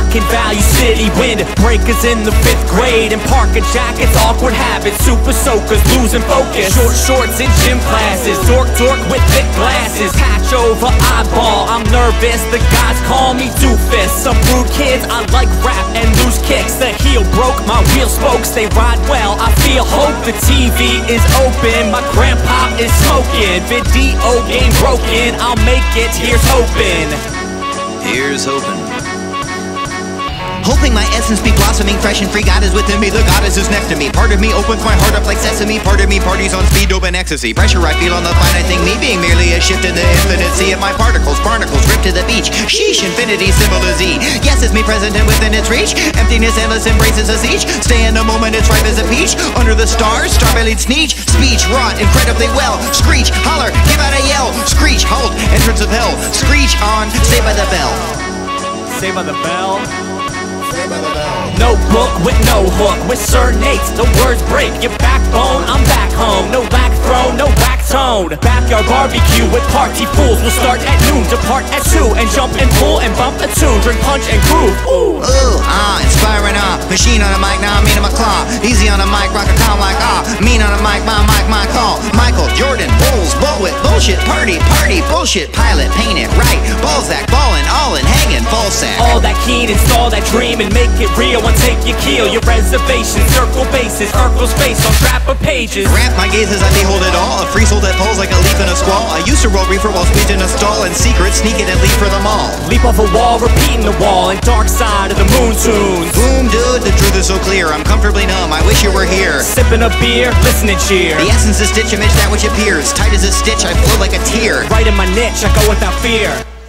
rockin' Value City windbreakers in the 5th grade, and Parka jackets, awkward habits, super soakers, losing focus. Short shorts in gym classes, dork with thick glasses, patch over eyeball. I'm nervous, the guys call me doofus. Some rude kids, I like rap and loose kicks. The heel broke, my wheel spokes, they ride well. I feel hope, the TV is open, my grandpop is smoking. Video game broken, I'll make it, here's hoping. Here's hoping. Hoping my essence be blossoming fresh and free. God is within me, the goddess is next to me. Part of me opens my heart up like sesame. Part of me parties on speed, dope and ecstasy. Pressure I feel on the finite thing, me being merely a shift in the infinite sea of my particles. Barnacles ripped to the beach. Sheesh, infinity symbol is E. Yes, it's me present and within its reach. Emptiness endless embraces us each. Stay in the moment, it's ripe as a peach. Under the stars, star-bellied sneech. Speech wrought incredibly well. Screech, holler, give out a yell. Screech, halt, entrance of hell. Screech on, Saved by the Bell. Saved by the Bell. Notebook with no hook, with Kn8, the words break your backbone. I'm back home, no lack throne, no back tone. Backyard barbecue with party fools. We'll start at noon, depart at 2, and jump and pull and bump a tune. Drink punch and groove. Ooh, inspiring machine on the mic, now I'm mean on my claw. Easy on the mic, rock a calm like mean on the mic, my call. Michael Jordan, Bulls, Bullwhip, bullshit, party, bullshit, pilot, paint it right. Balzac, ballin', all in, hanging, ball sack. All that keen, install that dream and make it real. And take your keel, your reservation, circle bases, Urkel space on trapper pages. Ramp my gaze as I behold it all. A free soul that pulls like a leaf in a squall. I used to roll reefer while squeezed in a stall. In secret, sneak it and leave for them all. Leap off a wall, repeating the wall, and dark side of the moon tunes. Boom, dude, the truth is so clear. I'm comfortably numb, I wish you were here. Sipping a beer, listen and cheer. The essence is stitch image, that which appears. Tight as a stitch, I flow like a tear. Right in my niche, I go without fear.